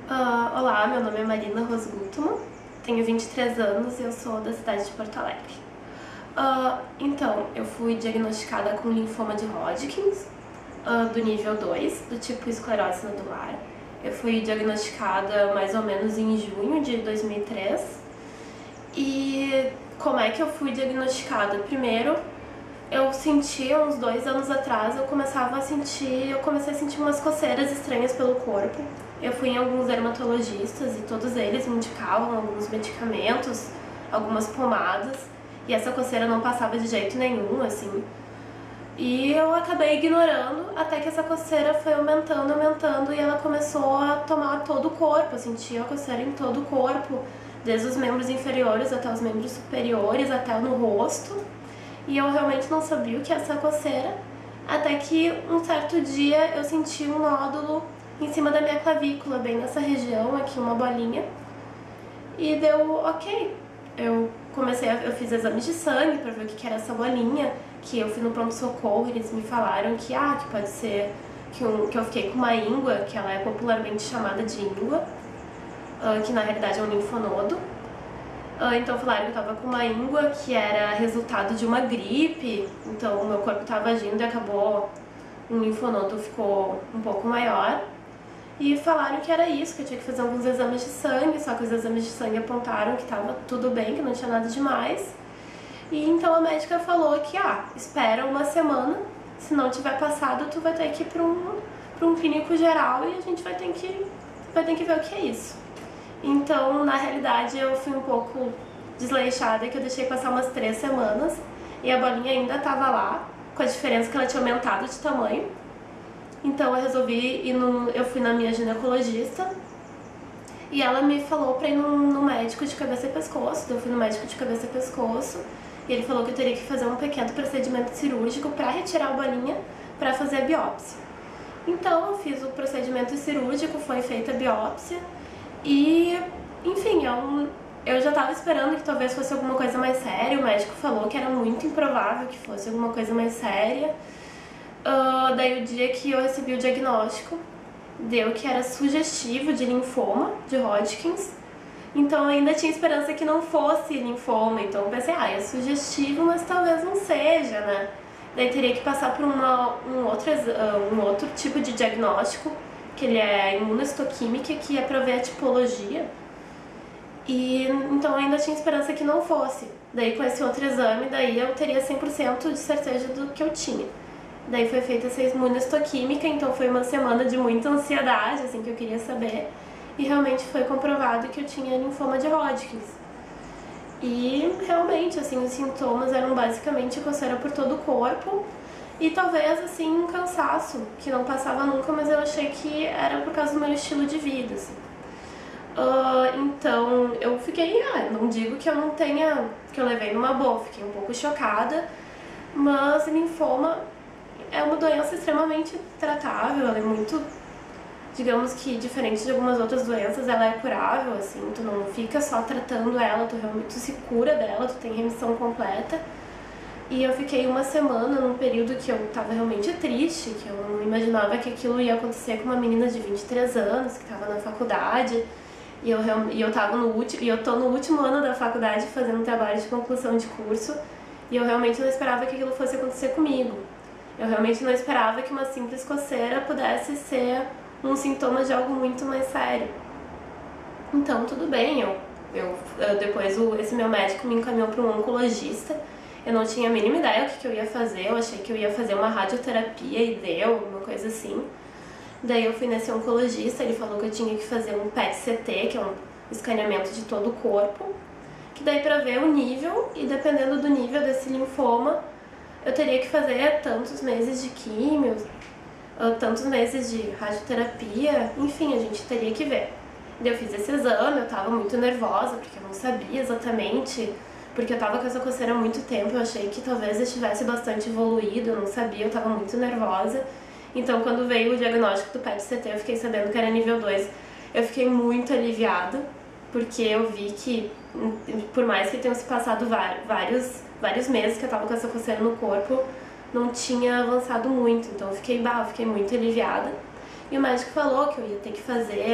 Olá, meu nome é Marina Rosgutman, tenho 23 anos e eu sou da cidade de Porto Alegre. Então, eu fui diagnosticada com linfoma de Hodgkins, do nível 2, do tipo esclerose nodular. Eu fui diagnosticada mais ou menos em junho de 2003. E como é que eu fui diagnosticada? Primeiro, eu senti uns 2 anos atrás, eu comecei a sentir umas coceiras estranhas pelo corpo. Eu fui em alguns dermatologistas e todos eles me indicavam alguns medicamentos, algumas pomadas, e essa coceira não passava de jeito nenhum, assim. E eu acabei ignorando até que essa coceira foi aumentando e ela começou a tomar todo o corpo. Eu sentia a coceira em todo o corpo, desde os membros inferiores até os membros superiores, até no rosto. E eu realmente não sabia o que é essa coceira, até que um certo dia eu senti um nódulo em cima da minha clavícula, bem nessa região aqui, uma bolinha. E deu ok. Eu fiz exames de sangue pra ver o que era essa bolinha, que eu fui no pronto-socorro e eles me falaram que pode ser que eu fiquei com uma íngua, que ela é popularmente chamada de íngua, que na realidade é um linfonodo. Então falaram que eu tava com uma íngua que era resultado de uma gripe, então o meu corpo tava agindo e acabou, o linfonodo ficou um pouco maior. E falaram que era isso, que eu tinha que fazer alguns exames de sangue, só que os exames de sangue apontaram que tava tudo bem, que não tinha nada demais. E então a médica falou que, espera uma semana, se não tiver passado, tu vai ter que ir pra um clínico geral e a gente vai ter que ver o que é isso. Então, na realidade, eu fui um pouco desleixada, que eu deixei passar umas 3 semanas e a bolinha ainda tava lá, com a diferença que ela tinha aumentado de tamanho. Então eu resolvi eu fui na minha ginecologista e ela me falou pra ir no médico de cabeça e pescoço. Eu fui no médico de cabeça e pescoço e ele falou que eu teria que fazer um pequeno procedimento cirúrgico pra retirar a bolinha pra fazer a biópsia. Então eu fiz o procedimento cirúrgico, foi feita a biópsia e, enfim, eu já tava esperando que talvez fosse alguma coisa mais séria. O médico falou que era muito improvável que fosse alguma coisa mais séria. Daí o dia que eu recebi o diagnóstico, deu que era sugestivo de linfoma de Hodgkins. Então eu ainda tinha esperança que não fosse linfoma, então eu pensei, é sugestivo, mas talvez não seja, né? Daí teria que passar por um outro tipo de diagnóstico, que ele é imunohistoquímica, que é pra ver a tipologia. E então eu ainda tinha esperança que não fosse. Daí com esse outro exame, daí eu teria 100% de certeza do que eu tinha. Daí foi feita essa imunohistoquímica, então foi uma semana de muita ansiedade, assim, que eu queria saber. E realmente foi comprovado que eu tinha linfoma de Hodgkins. E realmente, assim, os sintomas eram basicamente coceira por todo o corpo e talvez, assim, um cansaço, que não passava nunca, mas eu achei que era por causa do meu estilo de vida, assim. Então eu fiquei, não digo que que eu levei numa boa, fiquei um pouco chocada, mas linfoma é uma doença extremamente tratável, ela é muito, digamos que diferente de algumas outras doenças, ela é curável, assim, tu não fica só tratando ela, tu se cura dela, tu tem remissão completa. E eu fiquei uma semana num período que eu tava realmente triste, que eu não imaginava que aquilo ia acontecer com uma menina de 23 anos, que tava na faculdade, e eu tô no último ano da faculdade fazendo um trabalho de conclusão de curso, e eu realmente não esperava que aquilo fosse acontecer comigo. Eu realmente não esperava que uma simples coceira pudesse ser um sintoma de algo muito mais sério. Então, tudo bem, depois esse meu médico me encaminhou para um oncologista. Eu não tinha a mínima ideia do que eu ia fazer, eu achei que eu ia fazer uma radioterapia e deu, alguma coisa assim. Daí eu fui nesse oncologista, ele falou que eu tinha que fazer um PET-CT, que é um escaneamento de todo o corpo, que daí pra ver o nível, e dependendo do nível desse linfoma, eu teria que fazer tantos meses de químio, tantos meses de radioterapia, enfim, a gente teria que ver. Daí eu fiz esse exame, eu tava muito nervosa, porque eu não sabia exatamente, porque eu tava com essa coceira há muito tempo, eu achei que talvez eu estivesse bastante evoluído, eu não sabia, eu tava muito nervosa. Então quando veio o diagnóstico do PET-CT, eu fiquei sabendo que era nível 2, eu fiquei muito aliviada, porque eu vi que, por mais que tenham se passado vários meses que eu tava com essa coceira no corpo, não tinha avançado muito, então eu fiquei muito aliviada. E o médico falou que eu ia ter que fazer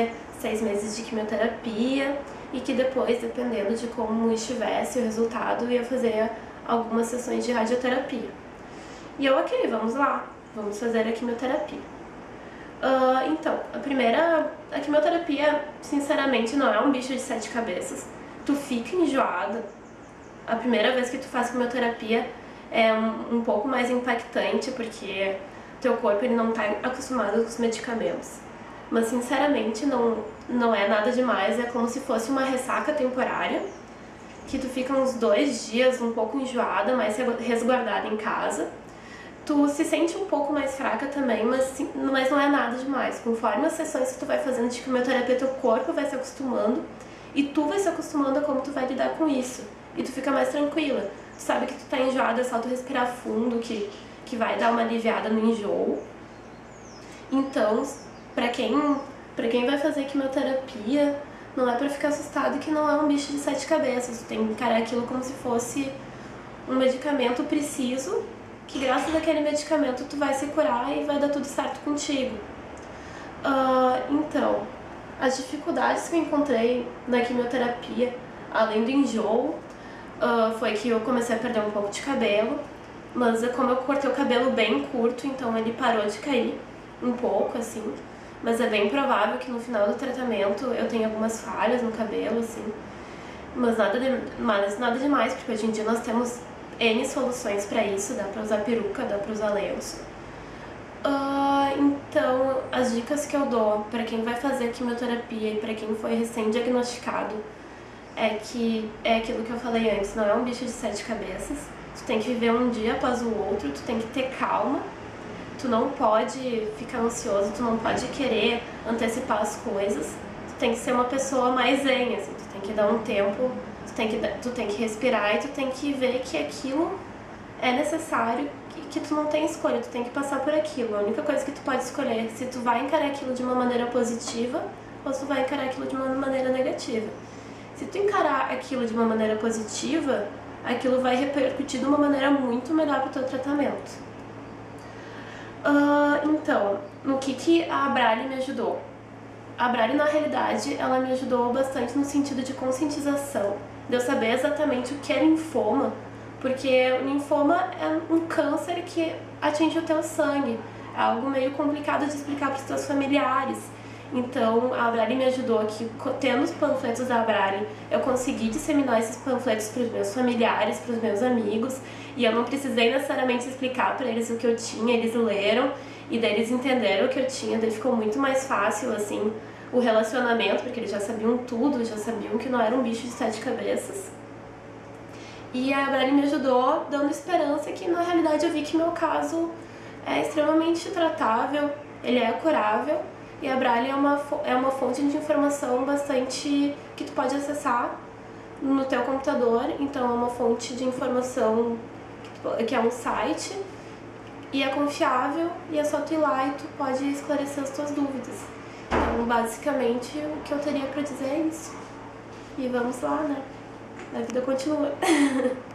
6 meses de quimioterapia e que depois, dependendo de como estivesse o resultado, ia fazer algumas sessões de radioterapia. E eu, ok, vamos lá, vamos fazer a quimioterapia. Então, a quimioterapia, sinceramente, não é um bicho de 7 cabeças. Tu fica enjoada. A primeira vez que tu faz quimioterapia é um pouco mais impactante, porque teu corpo ele não está acostumado com os medicamentos. Mas, sinceramente, não é nada demais. É como se fosse uma ressaca temporária, que tu fica uns 2 dias um pouco enjoada, mais resguardada em casa. Tu se sente um pouco mais fraca também, mas não é nada demais. Conforme as sessões que tu vai fazendo de quimioterapia, teu corpo vai se acostumando e tu vai se acostumando a como tu vai lidar com isso. E tu fica mais tranquila. Tu sabe que tu tá enjoada, é só tu respirar fundo que vai dar uma aliviada no enjoo. Então, pra quem vai fazer quimioterapia, não é pra ficar assustado que não é um bicho de 7 cabeças. Tu tem que encarar aquilo como se fosse um medicamento preciso, que graças àquele medicamento tu vai se curar e vai dar tudo certo contigo. Então, as dificuldades que eu encontrei na quimioterapia, além do enjoo, foi que eu comecei a perder um pouco de cabelo, mas como eu cortei o cabelo bem curto, então ele parou de cair um pouco, assim, mas é bem provável que no final do tratamento eu tenha algumas falhas no cabelo, assim, mas nada demais, porque hoje em dia nós temos N soluções pra isso, dá pra usar peruca, dá pra usar lenço. Então, as dicas que eu dou pra quem vai fazer quimioterapia e pra quem foi recém-diagnosticado é que é aquilo que eu falei antes, não é um bicho de 7 cabeças. Tu tem que viver um dia após o outro, tu tem que ter calma, tu não pode ficar ansioso, tu não pode querer antecipar as coisas, tu tem que ser uma pessoa mais zen, assim, tu tem que dar um tempo, tu tem que respirar e tu tem que ver que aquilo é necessário, que tu não tem escolha, tu tem que passar por aquilo. A única coisa que tu pode escolher é se tu vai encarar aquilo de uma maneira positiva ou se tu vai encarar aquilo de uma maneira negativa. Se tu encarar aquilo de uma maneira positiva, aquilo vai repercutir de uma maneira muito melhor pro teu tratamento. Então, no que a Abrale me ajudou? A Abrale, na realidade, ela me ajudou bastante no sentido de conscientização, de eu saber exatamente o que é linfoma, porque o linfoma é um câncer que atinge o teu sangue, é algo meio complicado de explicar para os teus familiares. Então, a Abrale me ajudou aqui, tendo os panfletos da Abrale, eu consegui disseminar esses panfletos para os meus familiares, para os meus amigos, e eu não precisei necessariamente explicar para eles o que eu tinha, eles leram, e daí eles entenderam o que eu tinha, daí ficou muito mais fácil, assim, o relacionamento, porque eles já sabiam tudo, já sabiam que não era um bicho de 7 cabeças. E a Abrale me ajudou dando esperança que, na realidade, eu vi que meu caso é extremamente tratável, ele é curável, e a Abrale é uma fonte de informação bastante que tu pode acessar no teu computador, então é uma fonte de informação que é um site, e é confiável, e é só tu ir lá e tu pode esclarecer as tuas dúvidas. Então, basicamente, o que eu teria pra dizer é isso. E vamos lá, né? A vida continua.